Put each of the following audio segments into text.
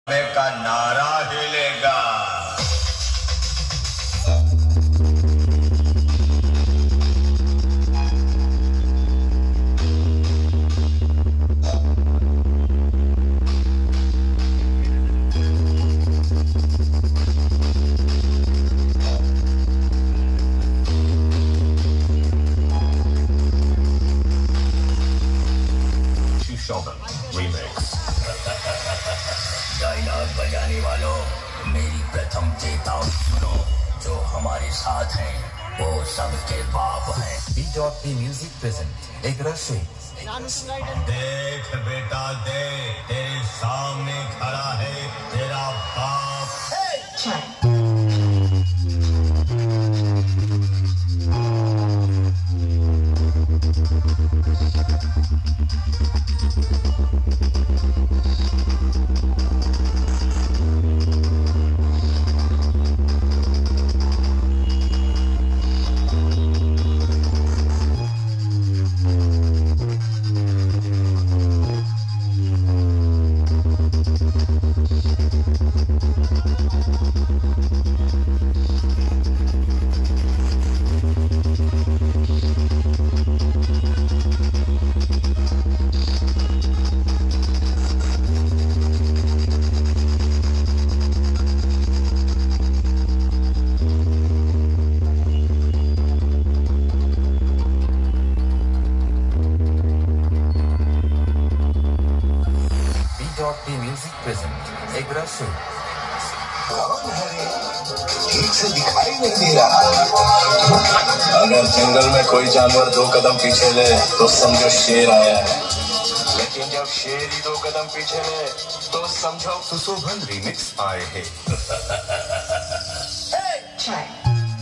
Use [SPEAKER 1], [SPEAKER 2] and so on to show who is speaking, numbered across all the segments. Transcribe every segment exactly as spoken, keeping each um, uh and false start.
[SPEAKER 1] का नारा हिलेगा।
[SPEAKER 2] डायलॉग बजाने वालों, मेरी प्रथम चेतावनी सुनो। जो हमारे साथ हैं वो सबके बाप हैं।
[SPEAKER 3] बी म्यूजिक प्रेजेंट एक रशे।
[SPEAKER 1] देख बेटा दे, तेरे सामने खड़ा है तेरा बाप।
[SPEAKER 4] Chak.
[SPEAKER 3] बी म्यूजिक प्रेजेंट एक रशे।
[SPEAKER 2] ठीक से दिखाई नहीं दे रहा। अगर जंगल में कोई जानवर दो कदम पीछे ले तो समझो शेर आया है, लेकिन जब शेर ही दो कदम पीछे ले तो समझो सुशोभन रिमिक्स आए हैं।
[SPEAKER 4] Chak.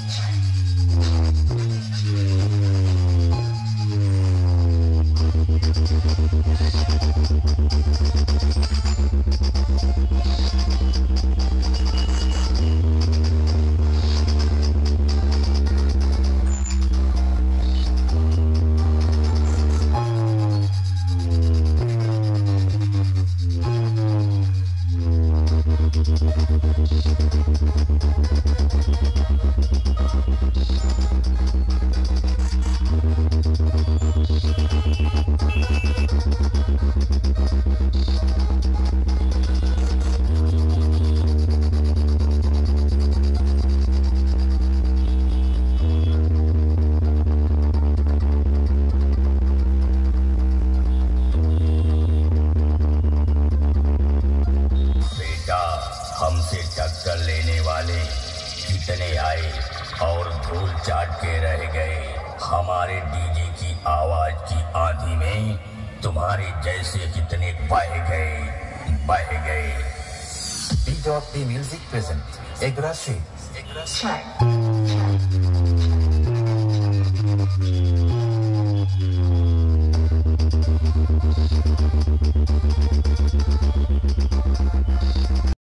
[SPEAKER 2] हमसे टक्कर लेने वाले कितने आए और धूल चाट के रह गए। हमारे डीजे की आवाज की आंधी में तुम्हारे जैसे कितने बह गए बह गए।
[SPEAKER 3] बी म्यूजिक प्रेजेंट एक रशे।
[SPEAKER 4] Chak.